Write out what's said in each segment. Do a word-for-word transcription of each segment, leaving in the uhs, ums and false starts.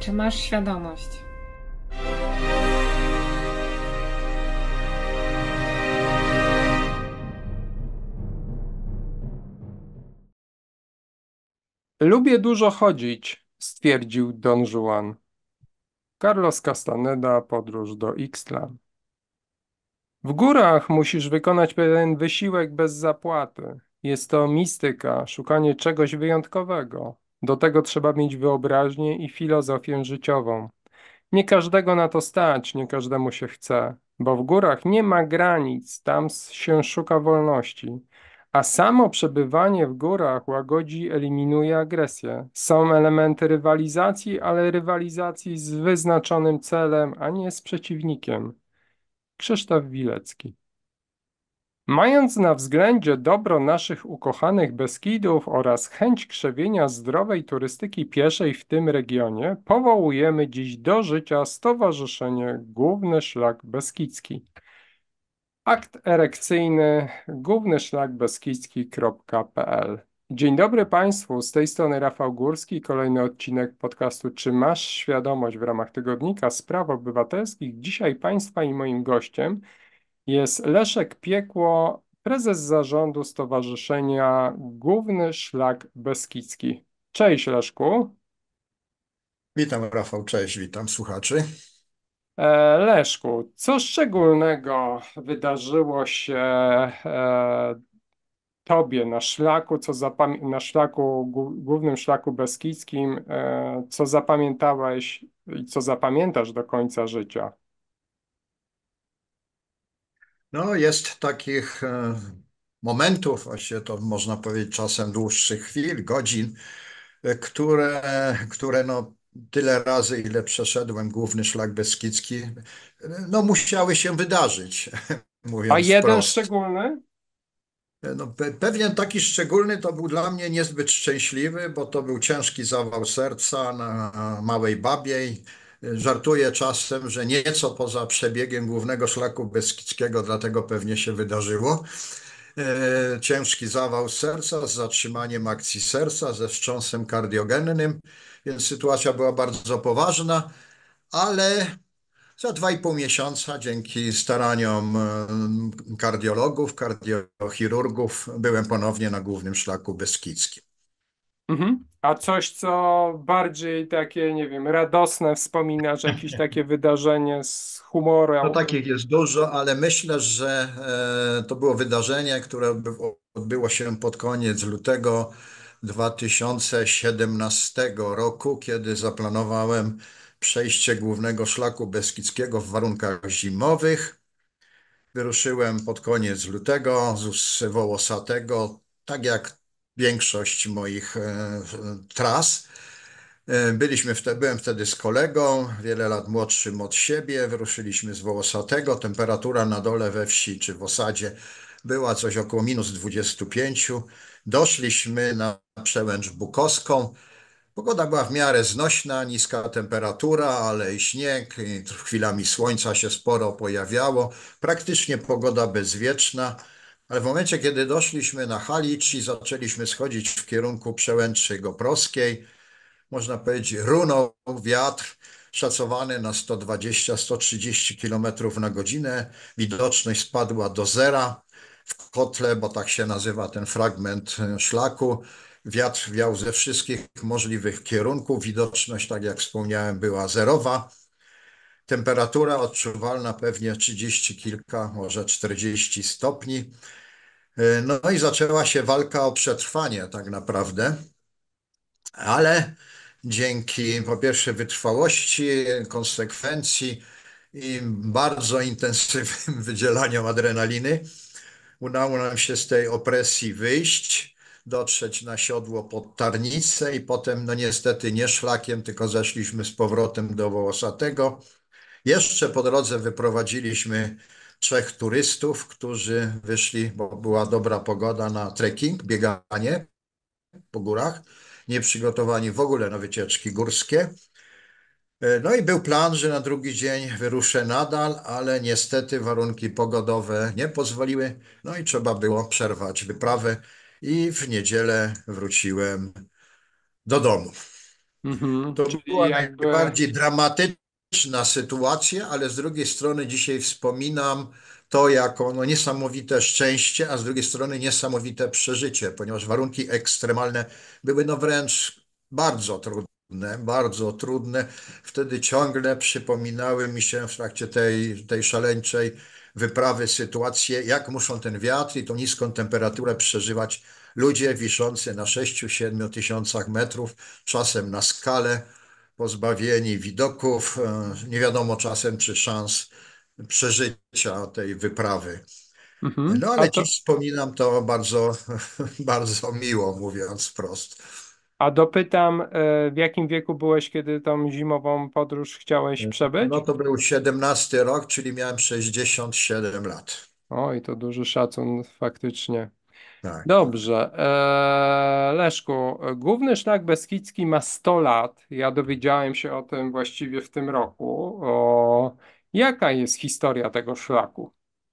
Czy masz świadomość? Lubię dużo chodzić, stwierdził Don Juan. Carlos Castaneda, podróż do Ixtlan. W górach musisz wykonać pewien wysiłek bez zapłaty. Jest to mistyka, szukanie czegoś wyjątkowego. Do tego trzeba mieć wyobraźnię i filozofię życiową. Nie każdego na to stać, nie każdemu się chce, bo w górach nie ma granic, tam s- się szuka wolności. A samo przebywanie w górach łagodzi, eliminuje agresję. Są elementy rywalizacji, ale rywalizacji z wyznaczonym celem, a nie z przeciwnikiem. Krzysztof Wilecki. Mając na względzie dobro naszych ukochanych Beskidów oraz chęć krzewienia zdrowej turystyki pieszej w tym regionie, powołujemy dziś do życia Stowarzyszenie Główny Szlak Beskidzki. Akt erekcyjny głównyszlakbeskidzki kropka p l. Dzień dobry Państwu, z tej strony Rafał Górski, kolejny odcinek podcastu Czy masz świadomość w ramach Tygodnika Spraw Obywatelskich. Dzisiaj Państwa i moim gościem jest Leszek Piekło, prezes zarządu Stowarzyszenia Główny Szlak Beskidzki. Cześć Leszku. Witam Rafał, cześć, witam słuchaczy. E, Leszku, co szczególnego wydarzyło się e, tobie na szlaku, co zapam- na szlaku, głó- głównym szlaku beskidzkim, e, co zapamiętałeś i co zapamiętasz do końca życia? No, jest takich e, momentów, właściwie to można powiedzieć czasem dłuższych chwil, godzin, e, które, które no, tyle razy, ile przeszedłem główny szlak beskidzki, e, no musiały się wydarzyć, A mówiąc jeden wprost. szczególny? E, No, pe pewien taki szczególny to był dla mnie niezbyt szczęśliwy, bo to był ciężki zawał serca na Małej Babiej. E, Żartuję czasem, że nieco poza przebiegiem głównego szlaku beskidzkiego, dlatego pewnie się wydarzyło. E, Ciężki zawał serca z zatrzymaniem akcji serca, ze wstrząsem kardiogennym, więc sytuacja była bardzo poważna, ale za dwa i pół miesiąca, dzięki staraniom e, kardiologów, kardiochirurgów, byłem ponownie na głównym szlaku beskidzkim. Mhm. A coś, co bardziej takie, nie wiem, radosne wspominasz, jakieś takie wydarzenie z No humorem? takich jest dużo, ale myślę, że e, to było wydarzenie, które odby- odbyło się pod koniec lutego dwa tysiące siedemnastego roku, kiedy zaplanowałem przejście głównego szlaku beskidzkiego w warunkach zimowych. Wyruszyłem pod koniec lutego z Wołosatego, tak jak większość moich e, tras. E, Byliśmy wtedy, byłem wtedy z kolegą, wiele lat młodszym od siebie. Wyruszyliśmy z Wołosatego. Temperatura na dole we wsi czy w osadzie była coś około minus dwadzieścia pięć. Doszliśmy na przełęcz Bukowską. Pogoda była w miarę znośna, niska temperatura, ale i śnieg, i chwilami słońca się sporo pojawiało. Praktycznie pogoda bezwieczna, ale w momencie, kiedy doszliśmy na Halicz i zaczęliśmy schodzić w kierunku przełęczy Goprowskiej, można powiedzieć, runął wiatr szacowany na sto dwadzieścia sto trzydzieści km na godzinę. Widoczność spadła do zera w kotle, bo tak się nazywa ten fragment e, szlaku. Wiatr wiał ze wszystkich możliwych kierunków. Widoczność, tak jak wspomniałem, była zerowa. Temperatura odczuwalna pewnie trzydzieści kilka, może czterdzieści stopni. E, No i zaczęła się walka o przetrwanie tak naprawdę, ale dzięki po pierwsze wytrwałości, konsekwencji i bardzo intensywnym wydzielaniom adrenaliny udało nam się z tej opresji wyjść, dotrzeć na siodło pod Tarnicę i potem, no niestety nie szlakiem, tylko zeszliśmy z powrotem do Wołosatego. Jeszcze po drodze wyprowadziliśmy trzech turystów, którzy wyszli, bo była dobra pogoda, na trekking, bieganie po górach, nie przygotowani w ogóle na wycieczki górskie. E, No i był plan, że na drugi dzień wyruszę nadal, ale niestety warunki pogodowe nie pozwoliły. No i trzeba było przerwać wyprawę i w niedzielę wróciłem do domu. Mhm. To Czyli była jakby. najbardziej dramatyczna sytuacja, ale z drugiej strony dzisiaj wspominam to jako no, niesamowite szczęście, a z drugiej strony niesamowite przeżycie, ponieważ warunki ekstremalne były no wręcz bardzo trudne, bardzo trudne. Wtedy ciągle przypominały mi się w trakcie tej, tej szaleńczej wyprawy sytuacje, jak muszą ten wiatr i tą niską temperaturę przeżywać ludzie wiszący na sześciu siedmiu tysiącach metrów, czasem na skale, pozbawieni widoków, e, nie wiadomo czasem czy szans przeżycia tej wyprawy. Mhm. No A ale to, dziś wspominam to bardzo, bardzo miło, mówiąc wprost. a dopytam, e, w jakim wieku byłeś, kiedy tą zimową podróż chciałeś No przebyć? to był siedemnasty rok, czyli miałem sześćdziesiąt siedem lat. Oj, to duży szacun faktycznie. Tak, tak. Dobrze. Eee, Leszku, główny szlak beskidzki ma sto lat. Ja dowiedziałem się o tym właściwie w tym roku. O, jaka jest historia tego szlaku?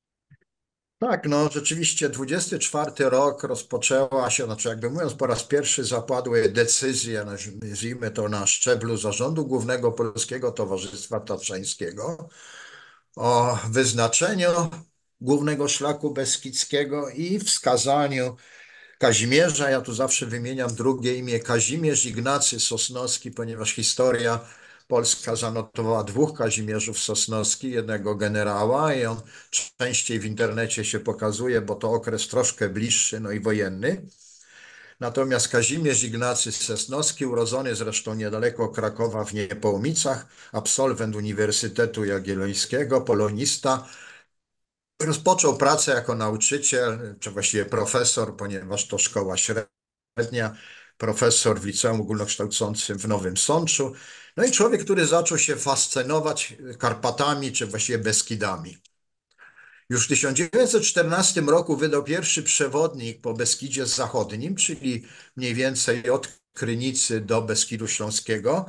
Tak, no rzeczywiście dwudziesty czwarty rok rozpoczęła się, znaczy jakby mówiąc, po raz pierwszy zapadły decyzje, nazwijmy to na szczeblu Zarządu Głównego Polskiego Towarzystwa Tatrzańskiego o wyznaczeniu głównego szlaku beskidzkiego i wskazaniu Kazimierza. Ja tu zawsze wymieniam drugie imię Kazimierz Ignacy Sosnowski, ponieważ historia polska zanotowała dwóch Kazimierzów Sosnowskich, jednego generała i on częściej w internecie się pokazuje, bo to okres troszkę bliższy, no i wojenny. Natomiast Kazimierz Ignacy Sosnowski, urodzony zresztą niedaleko Krakowa w Niepołmicach, absolwent Uniwersytetu Jagiellońskiego, polonista, rozpoczął pracę jako nauczyciel, czy właściwie profesor, ponieważ to szkoła średnia, profesor w liceum ogólnokształcącym w Nowym Sączu. No i człowiek, który zaczął się fascynować Karpatami, czy właściwie Beskidami. Już w tysiąc dziewięćset czternastym roku wydał pierwszy przewodnik po Beskidzie Zachodnim, czyli mniej więcej od Krynicy do Beskidu Śląskiego.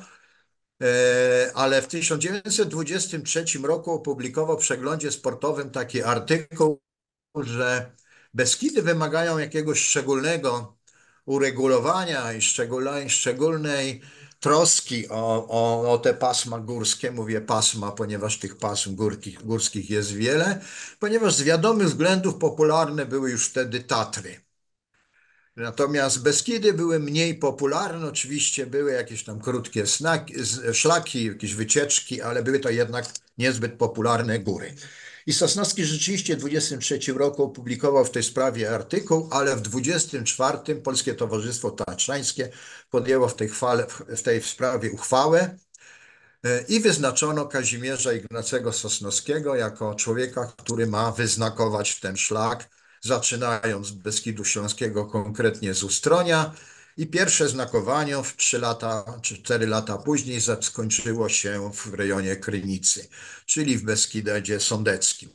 E, ale w tysiąc dziewięćset dwudziestym trzecim roku opublikował w przeglądzie sportowym taki artykuł, że Beskidy wymagają jakiegoś szczególnego uregulowania i szczególnej, szczególnej troski o, o, o te pasma górskie. Mówię pasma, ponieważ tych pasm górskich, górskich jest wiele, ponieważ z wiadomych względów popularne były już wtedy Tatry. Natomiast Beskidy były mniej popularne, oczywiście były jakieś tam krótkie snaki, szlaki, jakieś wycieczki, ale były to jednak niezbyt popularne góry. I Sosnowski rzeczywiście w dwudziestym trzecim roku opublikował w tej sprawie artykuł, ale w dwudziestym czwartym Polskie Towarzystwo Tatrzańskie podjęło w tej, chwale, w tej sprawie uchwałę i wyznaczono Kazimierza Ignacego Sosnowskiego jako człowieka, który ma wyznakować ten szlak, zaczynając z Beskidu Śląskiego, konkretnie z Ustronia. I pierwsze znakowanie w trzy lata czy cztery lata później skończyło się w rejonie Krynicy, czyli w Beskidzie Sądeckim.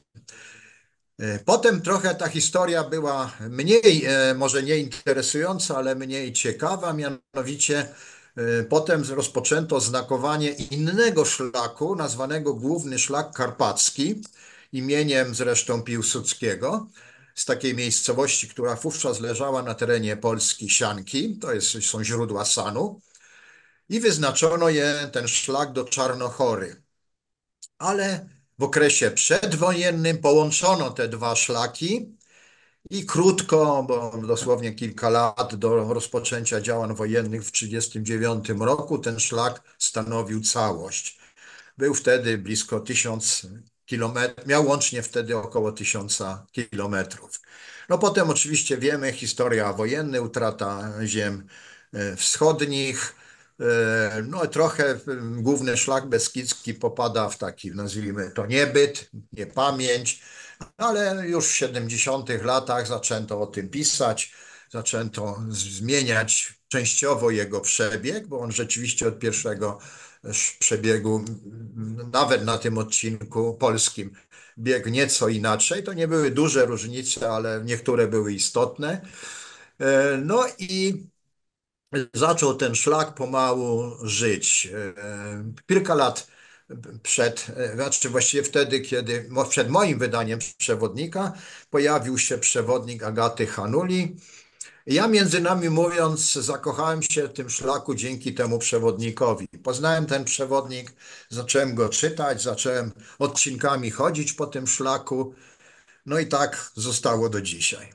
Potem trochę ta historia była mniej, e, może nie interesująca, ale mniej ciekawa, mianowicie e, potem rozpoczęto znakowanie innego szlaku, nazwanego Główny Szlak Karpacki, imieniem zresztą Piłsudskiego, z takiej miejscowości, która wówczas leżała na terenie Polski, Sianki, to jest, są źródła Sanu, i wyznaczono je, ten szlak do Czarnochory. Ale w okresie przedwojennym połączono te dwa szlaki i krótko, bo dosłownie kilka lat do rozpoczęcia działań wojennych w tysiąc dziewięćset trzydziestym dziewiątym roku ten szlak stanowił całość. Był wtedy blisko tysiąc kilometrów, miał łącznie wtedy około tysiąca kilometrów. No potem oczywiście wiemy, historia wojenna, utrata ziem e, wschodnich, e, no trochę główny szlak beskidzki popada w taki, nazwijmy to niebyt, niepamięć, ale już w siedemdziesiątych latach zaczęto o tym pisać, zaczęto zmieniać częściowo jego przebieg, bo on rzeczywiście od pierwszego przebiegu, nawet na tym odcinku polskim, biegł nieco inaczej. To nie były duże różnice, ale niektóre były istotne. E, No i zaczął ten szlak pomału żyć. E, Kilka lat przed, e, znaczy właściwie wtedy, kiedy mo- przed moim wydaniem przewodnika pojawił się przewodnik Agaty Hanuli Ja między nami mówiąc, zakochałem się w tym szlaku dzięki temu przewodnikowi. Poznałem ten przewodnik, zacząłem go czytać, zacząłem odcinkami chodzić po tym szlaku, no i tak zostało do dzisiaj.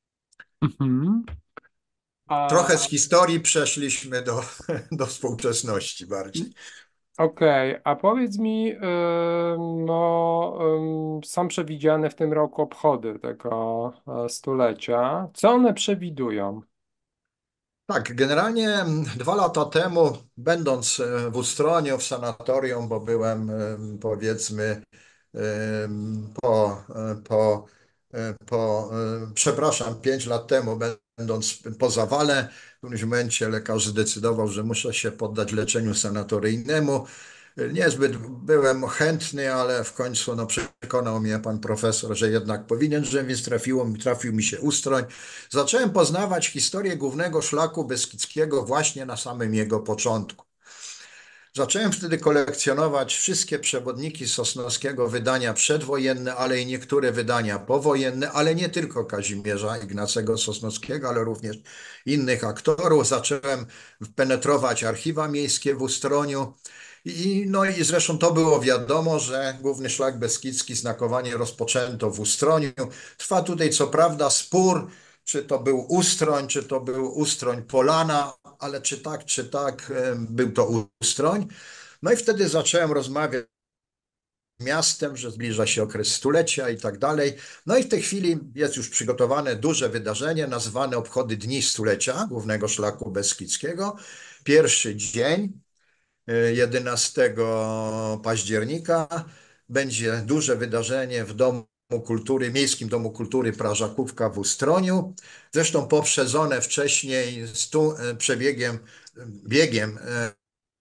Mhm. A Trochę z historii przeszliśmy do, do współczesności bardziej. okej, a powiedz mi, ym, no, ym, są przewidziane w tym roku obchody tego e, stulecia. Co one przewidują? Tak, generalnie mm, dwa lata temu, będąc e, w Ustroniu, w sanatorium, bo byłem em, powiedzmy em, po, e, po, e, po e, przepraszam, pięć lat temu, będąc po zawale, w którymś momencie lekarz zdecydował, że muszę się poddać leczeniu sanatoryjnemu. Niezbyt byłem chętny, ale w końcu no, przekonał mnie pan profesor, że jednak powinien, że więc trafiło, trafił mi się Ustroń. Zacząłem poznawać historię głównego szlaku beskidzkiego właśnie na samym jego początku. Zacząłem wtedy kolekcjonować wszystkie przewodniki Sosnowskiego, wydania przedwojenne, ale i niektóre wydania powojenne, ale nie tylko Kazimierza Ignacego Sosnowskiego, ale również innych aktorów. Zacząłem penetrować archiwa miejskie w Ustroniu. I, no i zresztą to było wiadomo, że Główny Szlak Beskidzki znakowanie rozpoczęto w Ustroniu. Trwa tutaj co prawda spór, czy to był Ustroń, czy to był Ustroń Polana, ale czy tak, czy tak, e, był to Ustroń. No i wtedy zacząłem rozmawiać z miastem, że zbliża się okres stulecia i tak dalej. No i w tej chwili jest już przygotowane duże wydarzenie nazwane Obchody Dni Stulecia Głównego Szlaku Beskidzkiego. Pierwszy dzień, e, jedenastego października, będzie duże wydarzenie w Domu Kultury, Miejskim Domu Kultury Prażakówka w Ustroniu. Zresztą poprzedzone wcześniej stu, e, przebiegiem, biegiem e,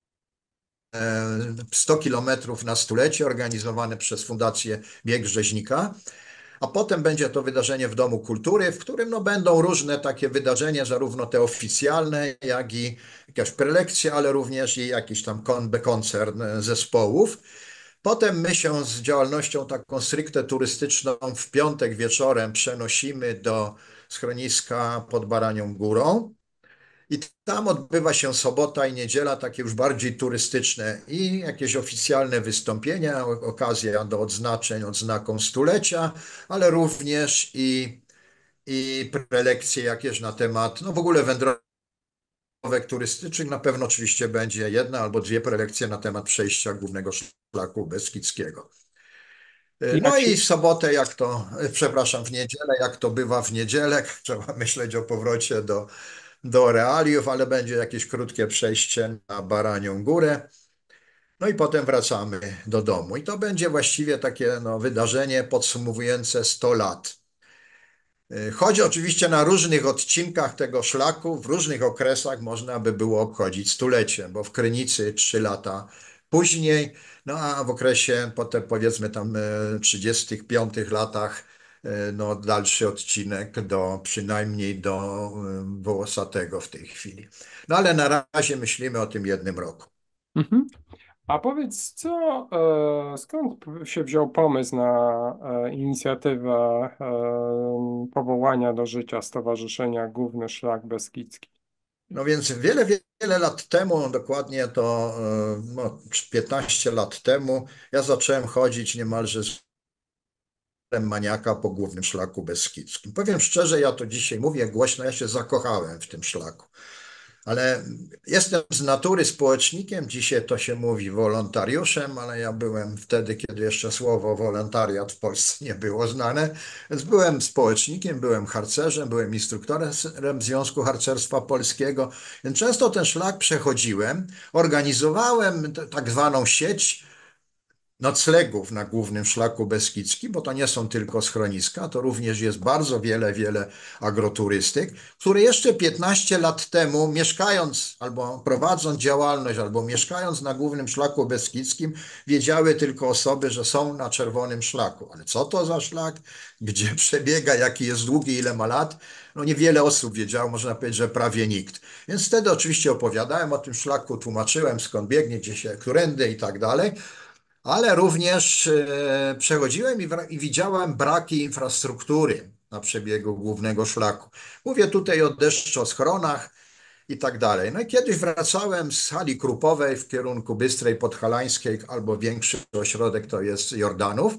sto kilometrów na stulecie organizowane przez Fundację Bieg Rzeźnika. A potem będzie to wydarzenie w Domu Kultury, w którym no, będą różne takie wydarzenia, zarówno te oficjalne, jak i jakaś prelekcja, ale również i jakiś tam kon- koncert zespołów. Potem my się z działalnością taką stricte turystyczną w piątek wieczorem przenosimy do schroniska pod Baranią Górą. I tam odbywa się sobota i niedziela, takie już bardziej turystyczne i jakieś oficjalne wystąpienia, okazja do odznaczeń, odznaką stulecia, ale również i, i prelekcje jakieś na temat, no w ogóle wędrówek turystycznych. Na pewno oczywiście będzie jedna albo dwie prelekcje na temat przejścia głównego szlaku beskidzkiego. No Jak się, i w sobotę, jak to, przepraszam, w niedzielę, jak to bywa w niedzielę, trzeba myśleć o powrocie do do realiów, ale będzie jakieś krótkie przejście na Baranią Górę. No i potem wracamy do domu. I to będzie właściwie takie no, wydarzenie podsumowujące sto lat. Chodzi oczywiście na różnych odcinkach tego szlaku, w różnych okresach można by było obchodzić stulecie, bo w Krynicy trzy lata później, no a w okresie potem powiedzmy tam e, trzydziestych piątych latach e, no dalszy odcinek do przynajmniej do e, Wołosatego w tej chwili. No ale na razie myślimy o tym jednym roku. mhm. A powiedz, co, e, skąd się wziął pomysł na e, inicjatywę e, powołania do życia Stowarzyszenia Główny Szlak Beskidzki? No więc wiele, wiele lat temu, dokładnie to e, no, piętnaście lat temu, ja zacząłem chodzić niemalże z maniaka po głównym szlaku beskidzkim. Powiem szczerze, ja to dzisiaj mówię głośno, ja się zakochałem w tym szlaku. Ale jestem z natury społecznikiem, dzisiaj to się mówi wolontariuszem, ale ja byłem wtedy, kiedy jeszcze słowo wolontariat w Polsce nie było znane, więc byłem społecznikiem, byłem harcerzem, byłem instruktorem Związku Harcerstwa Polskiego, więc często ten szlak przechodziłem, organizowałem t- tak zwaną sieć noclegów na głównym szlaku beskidzkim, bo to nie są tylko schroniska, to również jest bardzo wiele, wiele agroturystyk, które jeszcze piętnaście lat temu, mieszkając albo prowadząc działalność, albo mieszkając na głównym szlaku beskidzkim, wiedziały tylko osoby, że są na czerwonym szlaku. Ale co to za szlak? Gdzie przebiega? Jaki jest długi? Ile ma lat? No niewiele osób wiedziało, można powiedzieć, że prawie nikt. Więc wtedy oczywiście opowiadałem o tym szlaku, tłumaczyłem skąd biegnie, gdzie się, którędy i tak dalej. Ale również e, przechodziłem i, i widziałem braki infrastruktury. na przebiegu głównego szlaku. Mówię tutaj o deszczoschronach i tak dalej. No i kiedyś wracałem z hali Krupowej w kierunku Bystrej Podhalańskiej, albo większy ośrodek to jest Jordanów.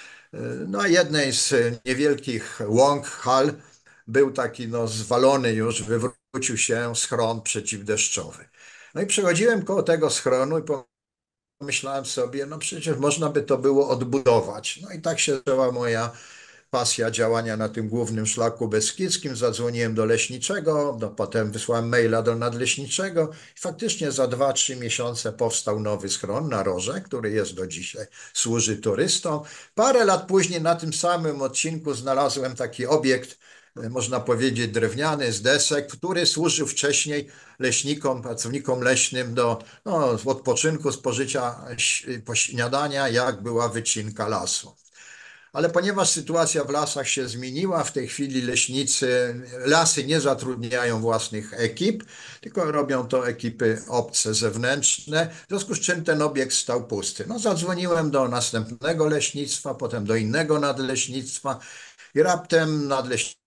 Na jednej z niewielkich łąk, hal, był taki no, zwalony już, wywrócił się schron przeciwdeszczowy. No i przechodziłem koło tego schronu i pomyślałem sobie, no przecież można by to było odbudować. No i tak się zaczęła moja pasja działania na tym głównym szlaku beskidzkim. Zadzwoniłem do leśniczego, no potem wysłałem maila do nadleśniczego i faktycznie za dwa, trzy miesiące powstał nowy schron na Roże, który jest do dzisiaj, służy turystom. Parę lat później na tym samym odcinku znalazłem taki obiekt, można powiedzieć drewniany, z desek, który służył wcześniej leśnikom, pracownikom leśnym do no, odpoczynku, spożycia śniadania, jak była wycinka lasu. Ale ponieważ sytuacja w lasach się zmieniła, w tej chwili leśnicy, lasy nie zatrudniają własnych ekip, tylko robią to ekipy obce, zewnętrzne, w związku z czym ten obiekt stał pusty. No, zadzwoniłem do następnego leśnictwa, potem do innego nadleśnictwa i raptem nadleśnictwo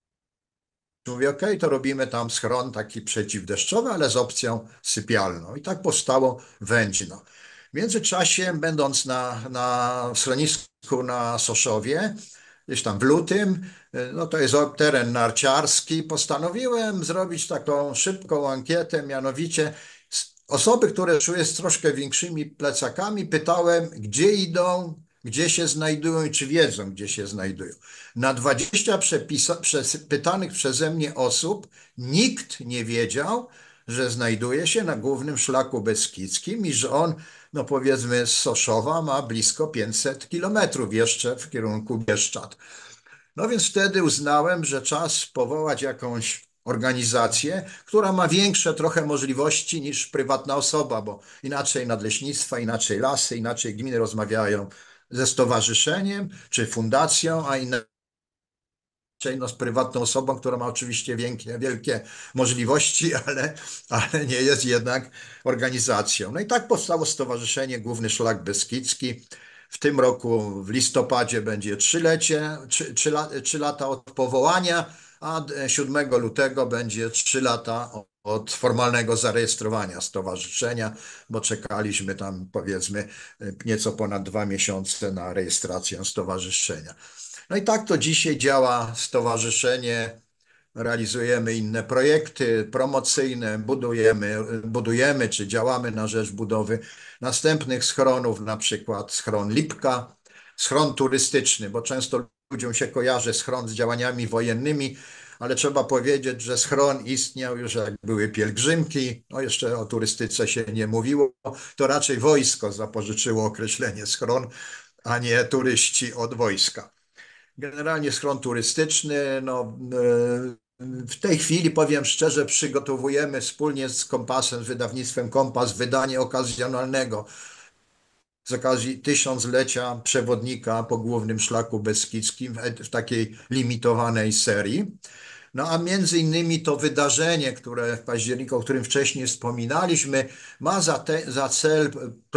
mówi, ok, to robimy tam schron taki przeciwdeszczowy, ale z opcją sypialną. I tak powstało Wędzino. W międzyczasie, będąc na, na schronisku na Soszowie, gdzieś tam w lutym, no to jest teren narciarski, postanowiłem zrobić taką szybką ankietę, mianowicie osoby, które czuły z troszkę większymi plecakami, pytałem, gdzie idą, gdzie się znajdują i czy wiedzą, gdzie się znajdują. Na dwadzieścia przepisa, przez, pytanych przeze mnie osób nikt nie wiedział, że znajduje się na głównym szlaku beskidzkim i że on, no powiedzmy z Soszowa ma blisko pięćset kilometrów jeszcze w kierunku Bieszczad. No więc wtedy uznałem, że czas powołać jakąś organizację, która ma większe trochę możliwości niż prywatna osoba, bo inaczej nadleśnictwa, inaczej lasy, inaczej gminy rozmawiają ze stowarzyszeniem czy fundacją, a inaczej no, z prywatną osobą, która ma oczywiście wielkie, wielkie możliwości, ale, ale nie jest jednak organizacją. No i tak powstało Stowarzyszenie Główny Szlak Beskidzki. W tym roku w listopadzie będzie trzylecie, trzy, trzy, trzy lata od powołania, a siódmego lutego będzie trzy lata od formalnego zarejestrowania stowarzyszenia, bo czekaliśmy tam powiedzmy nieco ponad dwa miesiące na rejestrację stowarzyszenia. No i tak to dzisiaj działa stowarzyszenie. Realizujemy inne projekty promocyjne, budujemy, budujemy czy działamy na rzecz budowy następnych schronów, na przykład schron Lipka, schron turystyczny, bo często ludziom się kojarzy schron z działaniami wojennymi, ale trzeba powiedzieć, że schron istniał już jak były pielgrzymki, no jeszcze o turystyce się nie mówiło, to raczej wojsko zapożyczyło określenie schron, a nie turyści od wojska. Generalnie schron turystyczny, no, w tej chwili powiem szczerze, przygotowujemy wspólnie z Kompasem, z wydawnictwem Kompas, wydanie okazjonalnego z okazji tysiąclecia przewodnika po głównym szlaku beskidzkim w, w takiej limitowanej serii. No a między innymi to wydarzenie, które w październiku, o którym wcześniej wspominaliśmy, ma za, te, za cel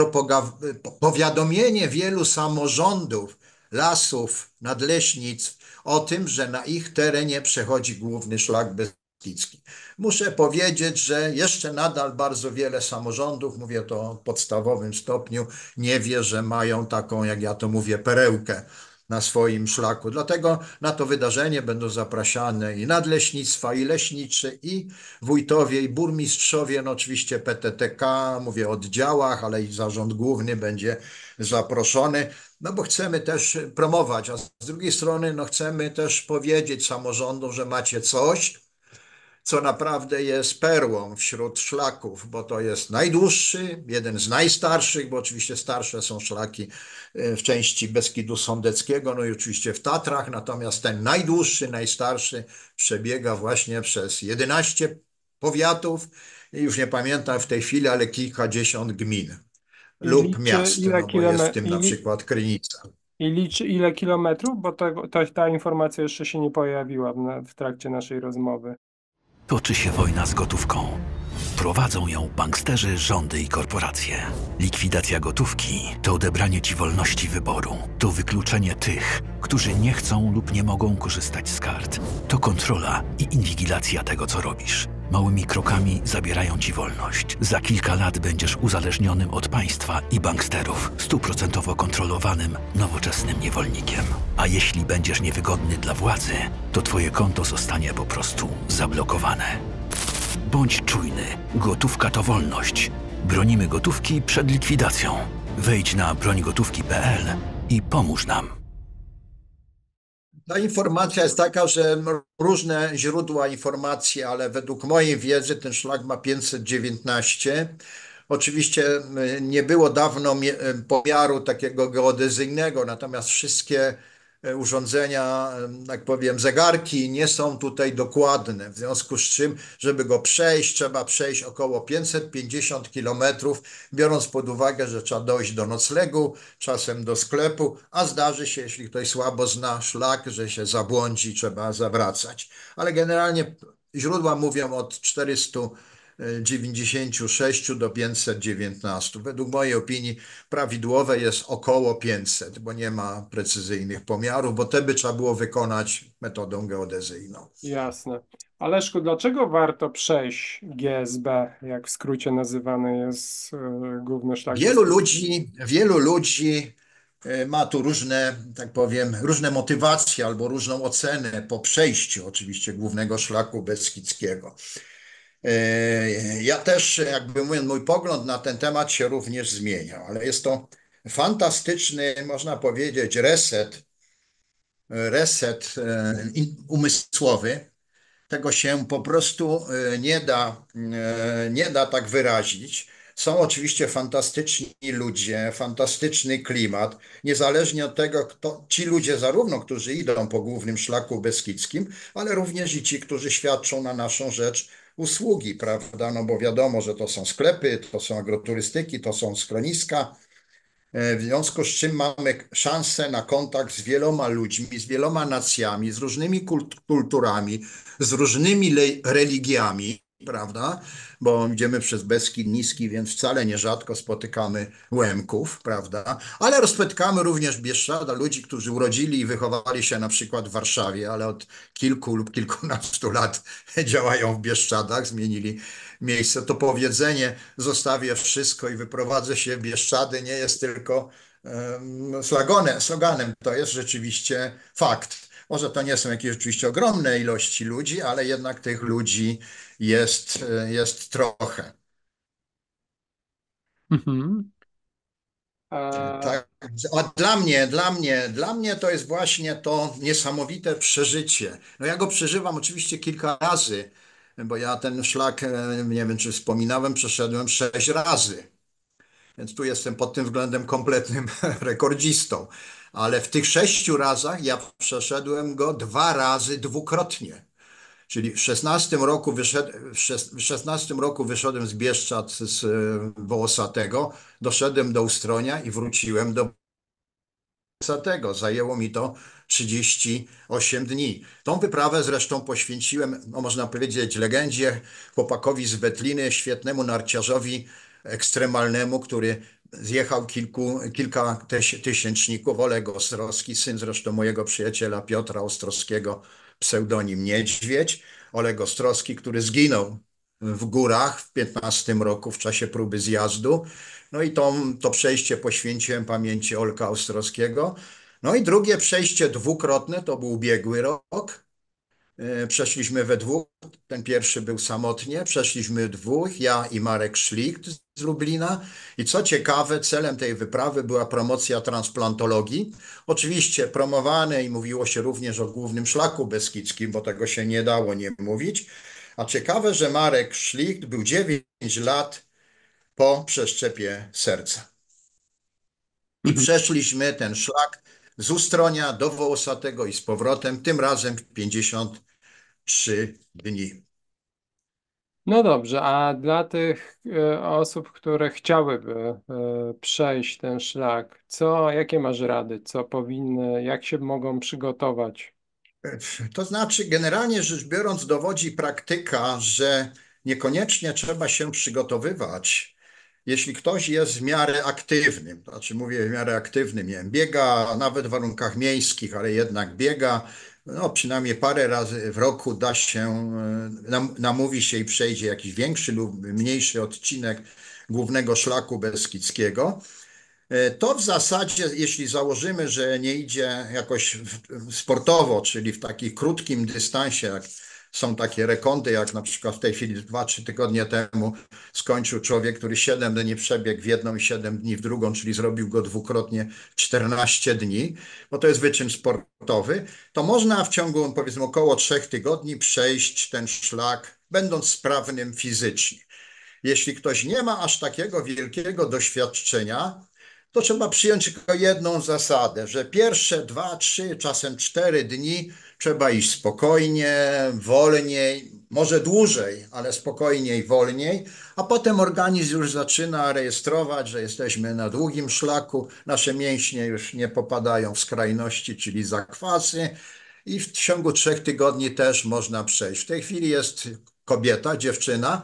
powiadomienie wielu samorządów, lasów, nadleśnictw o tym, że na ich terenie przechodzi główny szlak beskidzki. Muszę powiedzieć, że jeszcze nadal bardzo wiele samorządów, mówię to w podstawowym stopniu, nie wie, że mają taką, jak ja to mówię, perełkę na swoim szlaku. Dlatego na to wydarzenie będą zapraszane i nadleśnictwa, i leśniczy, i wójtowie, i burmistrzowie, no oczywiście P T T K, mówię o oddziałach, ale i zarząd główny będzie zaproszony, no bo chcemy też promować, a z drugiej strony no chcemy też powiedzieć samorządom, że macie coś, co naprawdę jest perłą wśród szlaków, bo to jest najdłuższy, jeden z najstarszych, bo oczywiście starsze są szlaki w części Beskidu Sądeckiego, no i oczywiście w Tatrach, natomiast ten najdłuższy, najstarszy przebiega właśnie przez jedenaście powiatów i już nie pamiętam w tej chwili, ale kilkadziesiąt gmin I lub liczy miast, ile no bo jest w kilometrów, tym i, na li, przykład Krynica. i liczy ile kilometrów, bo to, to, ta informacja jeszcze się nie pojawiła w, w trakcie naszej rozmowy. Toczy się wojna z gotówką. Prowadzą ją banksterzy, rządy i korporacje. Likwidacja gotówki to odebranie ci wolności wyboru. To wykluczenie tych, którzy nie chcą lub nie mogą korzystać z kart. To kontrola i inwigilacja tego, co robisz. Małymi krokami zabierają ci wolność. Za kilka lat będziesz uzależnionym od państwa i banksterów, stuprocentowo kontrolowanym, nowoczesnym niewolnikiem. A jeśli będziesz niewygodny dla władzy, to twoje konto zostanie po prostu zablokowane. Bądź czujny. Gotówka to wolność. Bronimy gotówki przed likwidacją. Wejdź na broń gotówki kropka p l i pomóż nam. Ta informacja jest taka, że różne źródła informacji, ale według mojej wiedzy ten szlak ma pięćset dziewiętnaście. Oczywiście nie było dawno pomiaru takiego geodezyjnego, natomiast wszystkie urządzenia, tak powiem, zegarki nie są tutaj dokładne. W związku z czym, żeby go przejść, trzeba przejść około pięćset pięćdziesiąt kilometrów, biorąc pod uwagę, że trzeba dojść do noclegu, czasem do sklepu, a zdarzy się, jeśli ktoś słabo zna szlak, że się zabłądzi, trzeba zawracać. Ale generalnie źródła mówią od czterysta dziewięćdziesiąt sześć do pięćset dziewiętnaście. Według mojej opinii prawidłowe jest około pięćset, bo nie ma precyzyjnych pomiarów, bo te by trzeba było wykonać metodą geodezyjną. Jasne. A Leszku, dlaczego warto przejść G S B, jak w skrócie nazywany jest e, główny szlak Wielu beskidzki? ludzi, wielu ludzi e, ma tu różne, tak powiem, różne motywacje albo różną ocenę po przejściu oczywiście głównego szlaku beskidzkiego. E, Ja też, jakby mówiąc, mój pogląd na ten temat się również zmieniał, ale jest to fantastyczny, można powiedzieć, reset, reset e, in- umysłowy. Tego się po prostu e, nie da, e, nie da tak wyrazić. Są oczywiście fantastyczni ludzie, fantastyczny klimat, niezależnie od tego, kto, ci ludzie zarówno, którzy idą po głównym szlaku beskidzkim, ale również i ci, którzy świadczą na naszą rzecz usługi, prawda? No bo wiadomo, że to są sklepy, to są agroturystyki, to są schroniska. W związku z czym mamy szansę na kontakt z wieloma ludźmi, z wieloma nacjami, z różnymi kult kulturami, z różnymi religiami, prawda? Bo idziemy przez Beskid Niski, więc wcale nierzadko spotykamy Łemków, prawda? Ale spotykamy również Bieszczada, ludzi, którzy urodzili i wychowali się na przykład w Warszawie, ale od kilku lub kilkunastu lat działają w Bieszczadach, zmienili miejsce. To powiedzenie "zostawię wszystko i wyprowadzę się w Bieszczady" nie jest tylko um, sloganem, sloganem, to jest rzeczywiście fakt. Może to nie są jakieś rzeczywiście ogromne ilości ludzi, ale jednak tych ludzi jest, jest trochę. Mhm. E, Tak, a dla mnie, dla mnie, dla mnie to jest właśnie to niesamowite przeżycie. No ja go przeżywam oczywiście kilka razy, bo ja ten szlak, e, nie wiem czy wspominałem, przeszedłem sześć razy. Więc tu jestem pod tym względem kompletnym rekordzistą. Ale w tych sześciu razach ja przeszedłem go dwa razy dwukrotnie. Czyli w szesnastym roku, wyszedł, w szes- w szesnastym roku wyszedłem z Bieszczad z e, Wołosatego, doszedłem do Ustronia i wróciłem do Wołosatego. Zajęło mi to trzydzieści osiem dni. Tą wyprawę zresztą poświęciłem, no można powiedzieć, legendzie, chłopakowi z Wetliny, świetnemu narciarzowi ekstremalnemu, który zjechał kilku, kilka tyś- tysięczników, Oleg Ostrowski, syn zresztą mojego przyjaciela Piotra Ostrowskiego, pseudonim Niedźwiedź. Oleg Ostrowski, który zginął w górach w piętnastym roku w czasie próby zjazdu. No i to, to przejście poświęciłem pamięci Olka Ostrowskiego. No i drugie przejście dwukrotne to był ubiegły rok. E, Przeszliśmy we dwóch. Ten pierwszy był samotnie. Przeszliśmy dwóch, ja i Marek Szlicht z Lublina. I co ciekawe, celem tej wyprawy była promocja transplantologii. Oczywiście promowane i mówiło się również o głównym szlaku beskidzkim, bo tego się nie dało nie mówić. A ciekawe, że Marek Szlicht był dziewięć lat po przeszczepie serca. I mhm. przeszliśmy ten szlak z Ustronia do Wołosatego i z powrotem, tym razem w pięćdziesiąt trzy dni. No dobrze, a dla tych e, osób, które chciałyby e, przejść ten szlak, co, jakie masz rady, co powinny, jak się mogą przygotować? To znaczy, generalnie rzecz biorąc, dowodzi praktyka, że niekoniecznie trzeba się przygotowywać. Jeśli ktoś jest w miarę aktywnym, to znaczy mówię w miarę aktywnym, nie wiem, biega nawet w warunkach miejskich, ale jednak biega, no przynajmniej parę razy w roku da się, e, nam, namówi się i przejdzie jakiś większy lub mniejszy odcinek głównego szlaku beskidzkiego, e, to w zasadzie, jeśli założymy, że nie idzie jakoś w- sportowo, czyli w takim krótkim dystansie, jak są takie rekordy, jak na przykład w tej chwili dwa, trzy tygodnie temu skończył człowiek, który siedem dni przebiegł w jedną i siedem dni w drugą, czyli zrobił go dwukrotnie czternaście dni, bo to jest wyczyn sportowy, to można w ciągu powiedzmy około trzech tygodni przejść ten szlak, będąc sprawnym fizycznie. Jeśli ktoś nie ma aż takiego wielkiego doświadczenia, to trzeba przyjąć tylko jedną zasadę, że pierwsze dwa, trzy, czasem cztery dni trzeba iść spokojnie, wolniej, może dłużej, ale spokojniej, wolniej, a potem organizm już zaczyna rejestrować, że jesteśmy na długim szlaku, nasze mięśnie już nie popadają w skrajności, czyli zakwasy i w ciągu trzech tygodni też można przejść. W tej chwili jest kobieta, dziewczyna,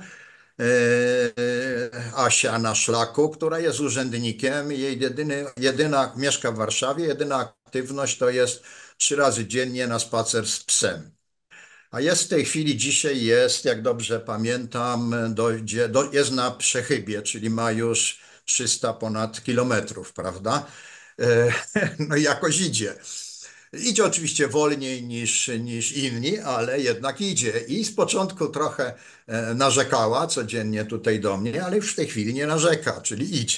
e, Asia na szlaku, która jest urzędnikiem. Jej jedyny, jedyna, mieszka w Warszawie, jedyna aktywność to jest trzy razy dziennie na spacer z psem. A jest w tej chwili, dzisiaj jest, jak dobrze pamiętam, dojdzie, do, jest na Przechybie, czyli ma już trzysta ponad kilometrów, prawda? E, No i jakoś idzie. Idzie oczywiście wolniej niż, niż inni, ale jednak idzie. I z początku trochę e, narzekała codziennie tutaj do mnie, ale już w tej chwili nie narzeka, czyli idzie.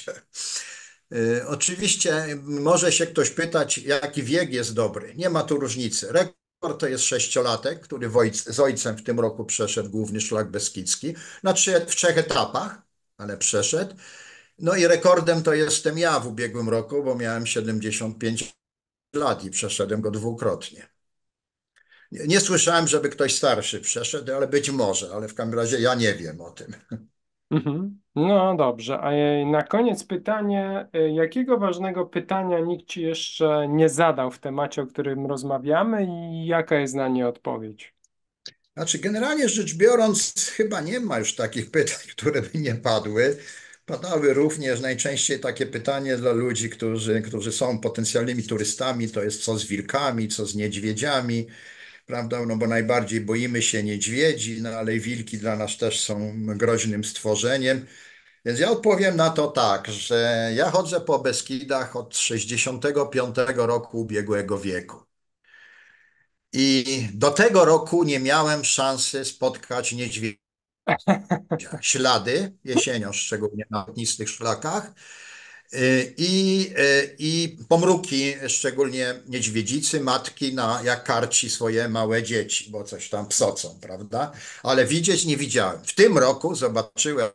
E, Oczywiście może się ktoś pytać, jaki wiek jest dobry. Nie ma tu różnicy. Rekord to jest sześciolatek, który wojc- z ojcem w tym roku przeszedł główny szlak beskidzki na trzy, w trzech etapach, ale przeszedł. No i rekordem to jestem ja w ubiegłym roku, bo miałem siedemdziesiąt pięć lat i przeszedłem go dwukrotnie. Nie, nie słyszałem, żeby ktoś starszy przeszedł, ale być może, ale w każdym razie ja nie wiem o tym. Mhm. No dobrze, a e, na koniec pytanie, e, jakiego ważnego pytania nikt ci jeszcze nie zadał w temacie, o którym rozmawiamy i jaka jest na nie odpowiedź? Znaczy, generalnie rzecz biorąc, chyba nie ma już takich pytań, które by nie padły. Padały również najczęściej takie pytanie dla ludzi, którzy, którzy są potencjalnymi turystami, to jest co z wilkami, co z niedźwiedziami, prawda? No bo najbardziej boimy się niedźwiedzi, no ale wilki dla nas też są groźnym stworzeniem. Więc ja odpowiem na to tak, że ja chodzę po Beskidach od sześćdziesiątego piątego roku ubiegłego wieku. I do tego roku nie miałem szansy spotkać niedźwiedzia. Ślady, jesienią szczególnie na lotnistych szlakach, y, i, y, i pomruki, szczególnie niedźwiedzicy, matki, na, jak karci swoje małe dzieci, bo coś tam psocą, prawda? Ale widzieć nie widziałem. W tym roku zobaczyłem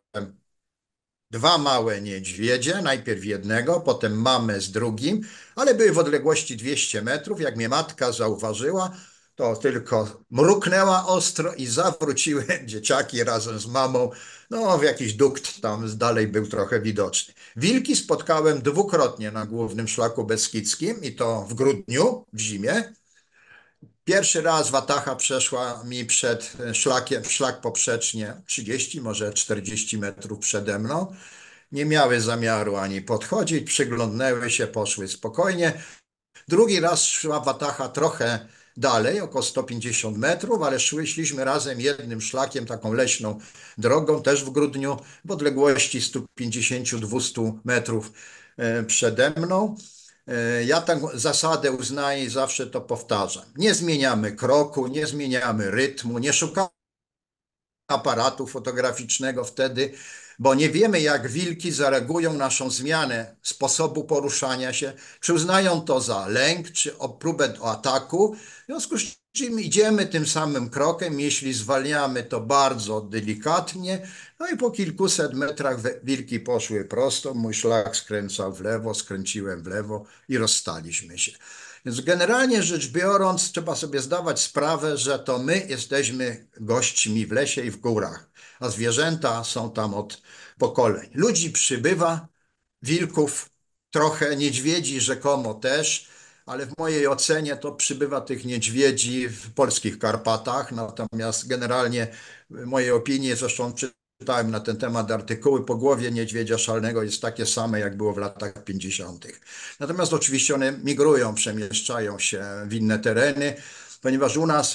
dwa małe niedźwiedzie, najpierw jednego, potem mamę z drugim, ale były w odległości dwieście metrów. Jak mnie matka zauważyła, to tylko mruknęła ostro i zawróciły dzieciaki razem z mamą. No, w jakiś dukt tam dalej był trochę widoczny. Wilki spotkałem dwukrotnie na głównym szlaku beskidzkim i to w grudniu, w zimie. Pierwszy raz watacha przeszła mi przed szlakiem, szlak poprzecznie trzydzieści, może czterdzieści metrów przede mną. Nie miały zamiaru ani podchodzić, przyglądnęły się, poszły spokojnie. Drugi raz szła watacha trochę dalej, około sto pięćdziesiąt metrów, ale szły, szliśmy razem jednym szlakiem, taką leśną drogą, też w grudniu, w odległości sto pięćdziesiąt do dwustu metrów e, przede mną. E, Ja tę zasadę uznaję i zawsze to powtarzam. Nie zmieniamy kroku, nie zmieniamy rytmu, nie szukamy aparatu fotograficznego wtedy, bo nie wiemy, jak wilki zareagują na naszą zmianę sposobu poruszania się, czy uznają to za lęk, czy o próbę ataku. W związku z czym idziemy tym samym krokiem, jeśli zwalniamy to bardzo delikatnie, no i po kilkuset metrach wilki poszły prosto, mój szlak skręcał w lewo, skręciłem w lewo i rozstaliśmy się. Więc generalnie rzecz biorąc, trzeba sobie zdawać sprawę, że to my jesteśmy gośćmi w lesie i w górach, a zwierzęta są tam od pokoleń. Ludzi przybywa, wilków trochę, niedźwiedzi rzekomo też, ale w mojej ocenie to przybywa tych niedźwiedzi w polskich Karpatach, natomiast generalnie w mojej opinii, zresztą czytałem na ten temat artykuły, pogłowie niedźwiedzia szalnego jest takie same, jak było w latach pięćdziesiątych. Natomiast oczywiście one migrują, przemieszczają się w inne tereny, ponieważ u nas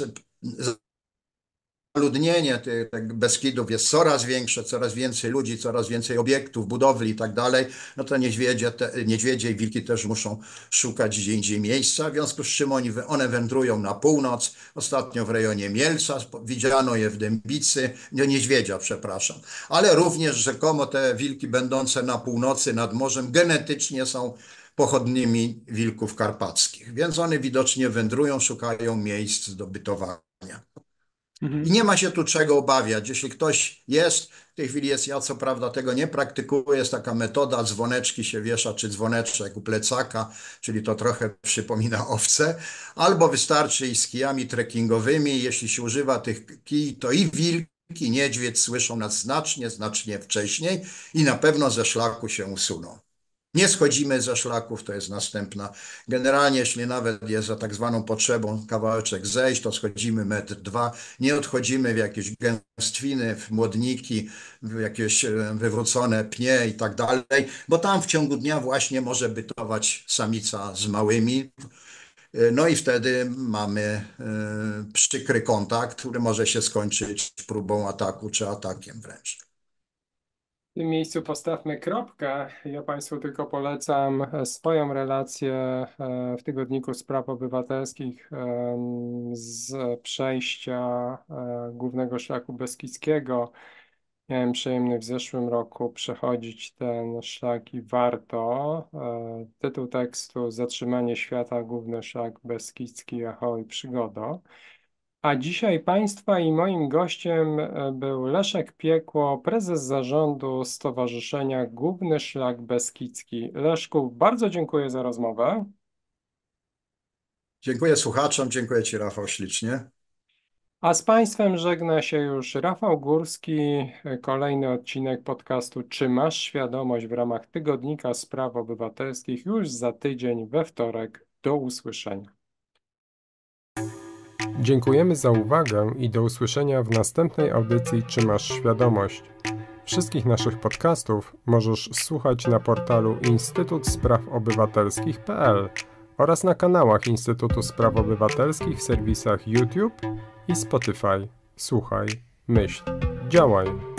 zaludnienie tych, tych Beskidów jest coraz większe, coraz więcej ludzi, coraz więcej obiektów, budowli i tak dalej, no to niedźwiedzie, te, niedźwiedzie i wilki też muszą szukać gdzie indziej miejsca, w związku z czym oni, one wędrują na północ, ostatnio w rejonie Mielca, widziano je w Dębicy, nie, niedźwiedzia, przepraszam, ale również rzekomo te wilki będące na północy nad morzem genetycznie są pochodnymi wilków karpackich, więc one widocznie wędrują, szukają miejsc do bytowania. I nie ma się tu czego obawiać. Jeśli ktoś jest, w tej chwili jest, ja co prawda tego nie praktykuję, jest taka metoda, dzwoneczki się wiesza, czy dzwoneczek u plecaka, czyli to trochę przypomina owce, albo wystarczy i z kijami trekkingowymi. Jeśli się używa tych kij, to i wilki, i niedźwiedź słyszą nas znacznie, znacznie wcześniej i na pewno ze szlaku się usuną. Nie schodzimy ze szlaków, to jest następna. Generalnie, jeśli nawet jest za tak zwaną potrzebą kawałeczek zejść, to schodzimy metr, dwa. Nie odchodzimy w jakieś gęstwiny, w młodniki, w jakieś wywrócone pnie i tak dalej, bo tam w ciągu dnia właśnie może bytować samica z małymi. No i wtedy mamy przykry kontakt, który może się skończyć próbą ataku czy atakiem wręcz. W tym miejscu postawmy kropkę. Ja Państwu tylko polecam swoją relację w Tygodniku Spraw Obywatelskich z przejścia Głównego Szlaku Beskidzkiego. Miałem przyjemność w zeszłym roku przechodzić ten szlak i warto. Tytuł tekstu: Zatrzymanie świata, Główny Szlak Beskidzki, ahoj, przygodo. A dzisiaj Państwa i moim gościem był Leszek Piekło, prezes zarządu Stowarzyszenia Główny Szlak Beskidzki. Leszku, bardzo dziękuję za rozmowę. Dziękuję słuchaczom, dziękuję Ci, Rafał, ślicznie. A z Państwem żegna się już Rafał Górski. Kolejny odcinek podcastu Czy masz świadomość w ramach Tygodnika Spraw Obywatelskich już za tydzień we wtorek. Do usłyszenia. Dziękujemy za uwagę i do usłyszenia w następnej audycji Czy masz świadomość? Wszystkich naszych podcastów możesz słuchać na portalu instytut spraw obywatelskich kropka p l oraz na kanałach Instytutu Spraw Obywatelskich w serwisach YouTube i Spotify. Słuchaj, myśl, działaj.